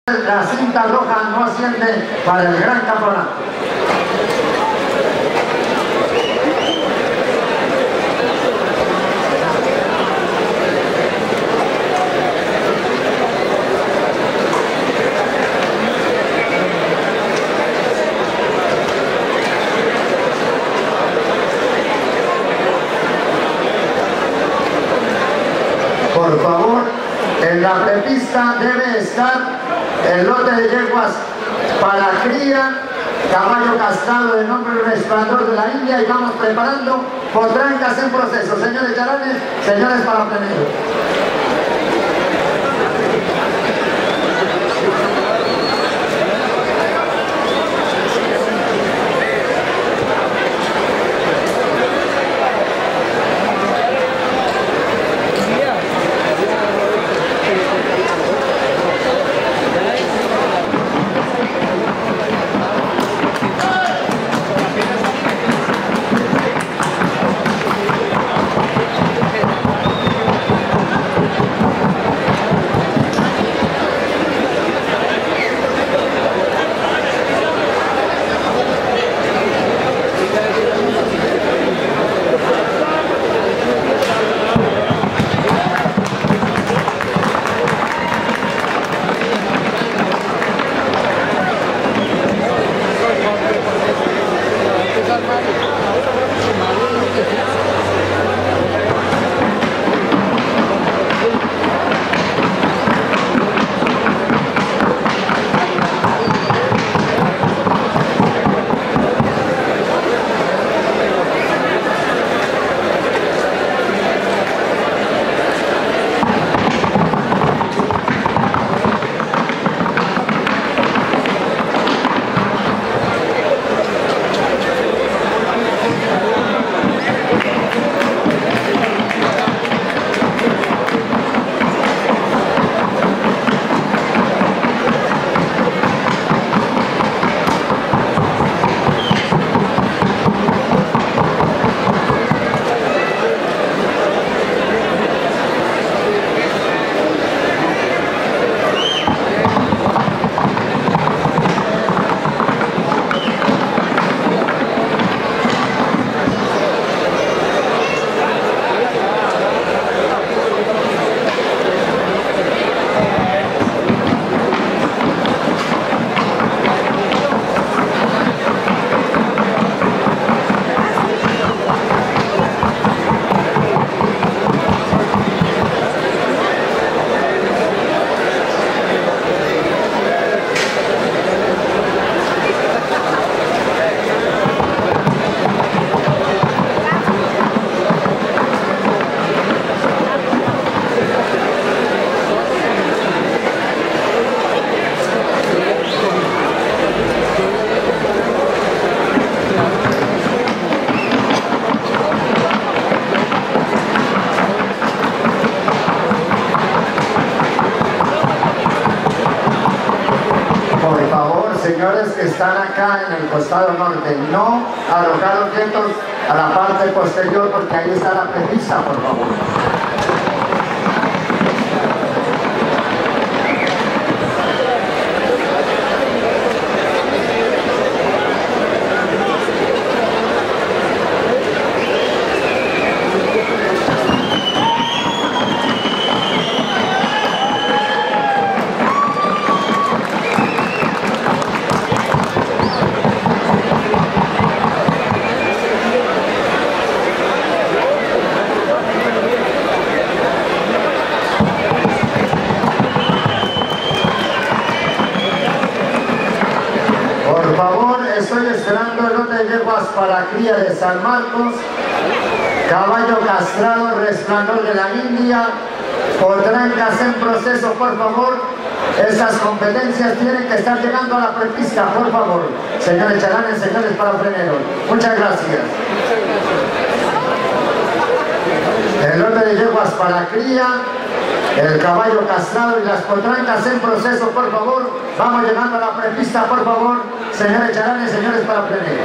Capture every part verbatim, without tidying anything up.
La cinta roja no asciende para el gran campeonato. Por favor, en la prepista debe estar el lote de yeguas para cría, caballo castrado de nombre Resplandor de la India, y vamos preparando potrancas en proceso. Señores chalanes, señores parapleneros. Señores que están acá en el costado norte, no alojar objetos a la parte posterior, porque ahí está la prepista, por favor. Estoy esperando el lote de yeguas para cría de San Marcos, caballo castrado Resplandor de la India, potrancas en proceso, por favor. Estas competencias tienen que estar llegando a la prepista, por favor. Señores chalanes, señores parapleneros, muchas gracias. El lote de yeguas para cría, el caballo castrado y las potrancas en proceso, por favor. Vamos llegando a la prepista, por favor. Señores chalanes, señores parapleneros.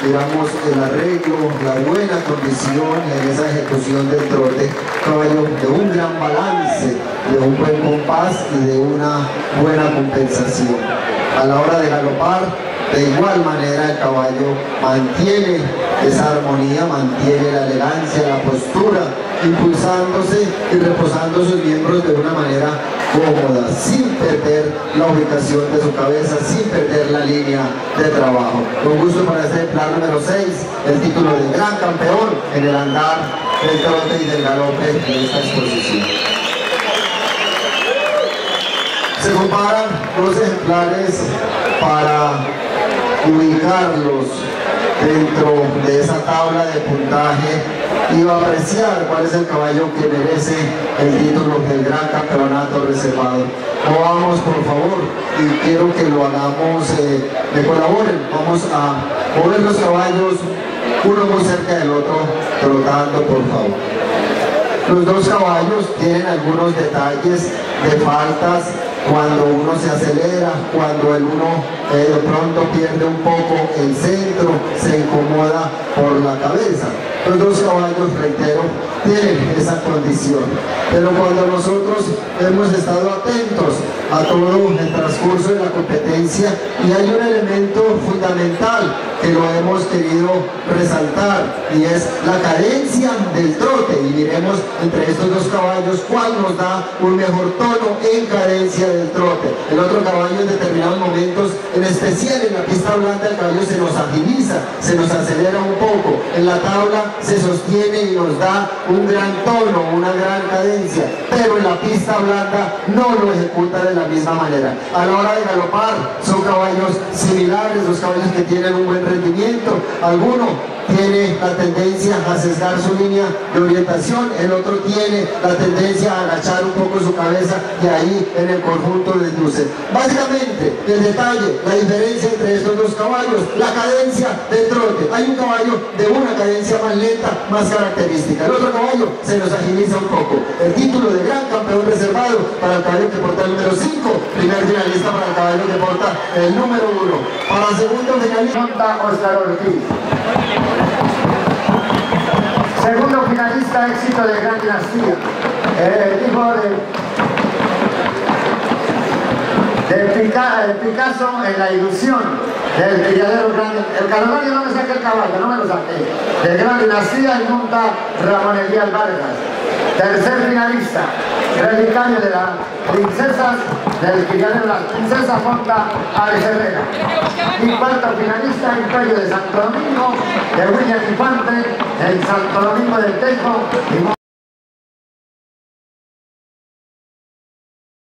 digamos, el arreglo, la buena condición en esa ejecución del trote, caballo de un gran balance, de un buen compás y de una buena compensación. A la hora de galopar, de igual manera el caballo mantiene esa armonía, mantiene la elegancia, la postura, impulsándose y reposando sus miembros de una manera cómoda, sin perder la ubicación de su cabeza, sin perder la línea de trabajo. Con gusto para este ejemplar número seis, el título de gran campeón en el andar del trote y del galope de esta exposición. Se comparan dos ejemplares para ubicarlos dentro de esa tabla de puntaje y apreciar cuál es el caballo que merece el título del gran campeonato reservado. Movamos por favor, y quiero que lo hagamos, eh, me colaboren, vamos a mover los caballos uno muy cerca del otro, trotando por favor. Los dos caballos tienen algunos detalles de faltas cuando uno se acelera, cuando el uno eh, de pronto pierde un poco el centro, se incomoda por la cabeza. Los dos caballos, reitero, tienen esa condición. Pero cuando nosotros hemos estado atentos a todo el transcurso de la competencia y hay un elemento fundamental que lo hemos querido resaltar y es la cadencia del trote, y miremos entre estos dos caballos cuál nos da un mejor tono en cadencia del trote. El otro caballo en determinados momentos, en especial en la pista blanda, el caballo se nos agiliza, se nos acelera un poco, en la tabla se sostiene y nos da un gran tono, una gran cadencia, pero en la pista blanda no lo ejecuta de la misma manera. A la hora de galopar son caballos similares, los caballos que tienen un buen rendimiento. Alguno tiene la tendencia a sesgar su línea de orientación, el otro tiene la tendencia a agachar un poco su cabeza y ahí en el conjunto desluce. Básicamente, el detalle, la diferencia entre estos dos caballos, la cadencia del trote. Hay un caballo de una cadencia más lenta, más característica. El otro caballo se nos agiliza un poco. El título de gran campeón reservado para el caballo que porta el número cinco, primer finalista para el caballo que porta el número uno. Para segundo finalista, Monta Oscar Ortiz. Segundo finalista, éxito de Gran Dinastía. El hijo de, de, Pica, de Picasso en La Ilusión, del criadero grande. El Calvario no me saque el caballo, no me lo saqué. De Gran Dinastía y monta Ramón Elías Vargas. Tercer finalista, relicario de las princesas, del criadero de las princesas, monta Alex Herrera. Y cuarto finalista, Imperio de Santo Domingo, de William Infante, en Santo Domingo del Tejo. Y